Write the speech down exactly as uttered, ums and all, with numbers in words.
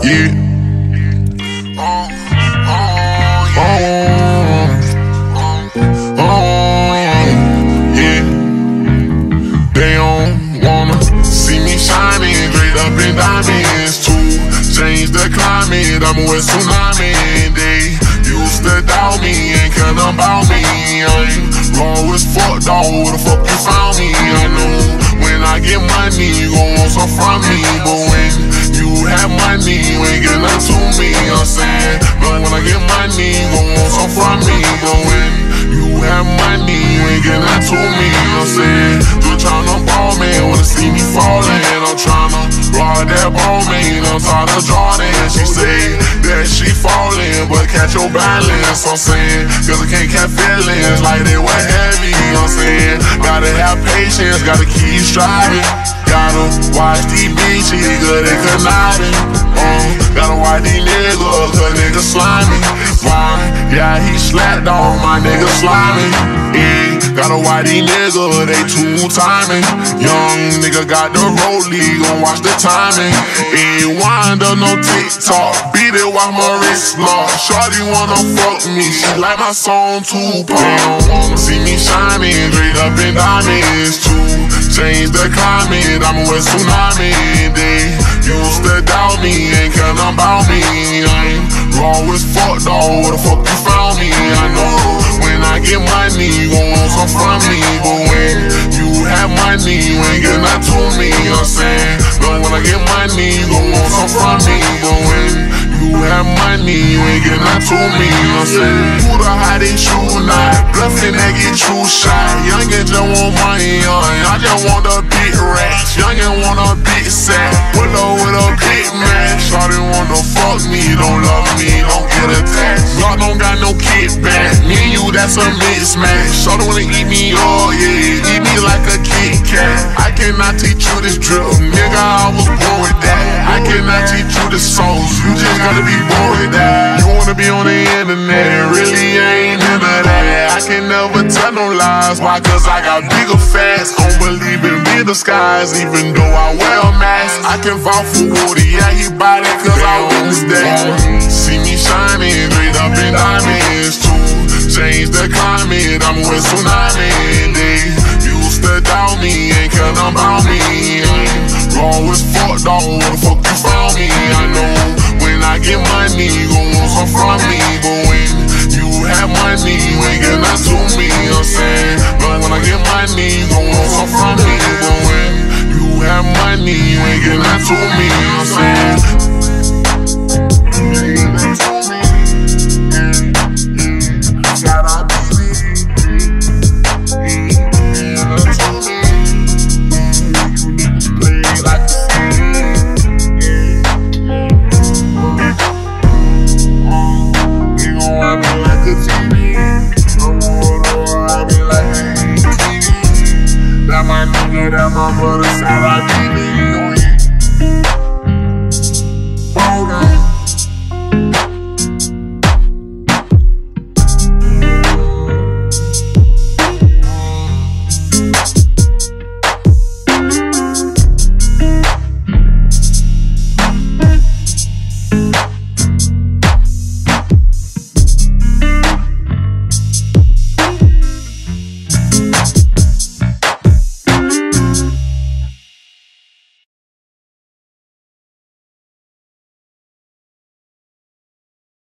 Yeah. Oh, oh, oh, oh, yeah. They don't wanna see me shining, straight up in diamonds too. Change the climate, I'm with tsunami. They used to doubt me, ain't care about me. I ain't raw as fuck, dawg. Where the fuck you found me? I know when I get money, you gon' want some from me. But when you have money, you ain't get nothing to me, you know what I'm saying? But when I get money, you gon' want some from me. But when you have money, you ain't get nothing to me, you know what I'm saying? Still tryna ball, man, wanna see me fallin'. I'm tryna ride that ball, man, I'm tired of Jordan. She say that she fallin', but catch your balance, I'm saying. Cause I can't catch feelings like they were heavy, you know what I'm saying? Gotta have patience, gotta keep striving. Gotta watch these bitches, cause they conniving. Uh, gotta watch these niggas, cause niggas slimy. Why? Yeah, he slapped on my nigga slimy. Yeah, gotta watch these niggas, they two timing. Young nigga got the rollie, gon' watch the timing. Ain't wind up no TikTok, beat it while my wrist lock. Shorty wanna fuck me, she like my song too. They don't wanna see me shining, straight up in diamonds too. Change the climate, I'm with tsunami. They used to doubt me, ain't care about me. I ain't raw as fuck, dawg. Where the fuck you found me? I know when I get money, you gon' want some from me. But when you have money, you ain't get nothing to me, you know what I'm saying? But when I get money, you gon' want some from me. But when you have money, you ain't get nothing to me, you know what I'm saying? Who the hottest shoe night? Bluffin' that get you shot. Youngin' just want money, young. I just want a big racks. Youngin' want a big sack. Willow with a big man. Shawty wanna fuck me, don't love me, don't get attached. Y'all don't got no kickback. Me and you, that's a mismatch. Shawty wanna eat me all, yeah. Eat me like a Kit Kat. I cannot teach you this drill, nigga, I was born with that. I cannot teach you this sauce, you just gotta be born with that. You wanna be on the internet, really ain't into that. I can never tell no lies, why? Cause I got bigger facts. Don't believe in middle skies, even though I wear a mask. I can vouch for Woody, yeah, he bought it cause I witnessed that. See me shining, straight up in diamonds too. Change the climate, I'm with tsunami. They used to doubt me, ain't care about me. Raw as fuck, dawg, where the fuck you found me? I know when I get money, you gon' want some from me. But when you have money, you ain't get nothing to me, you know what I'm saying? But when I get money, you gon' want some from me. But when you have money, you ain't get nothing to me, you know what I'm saying?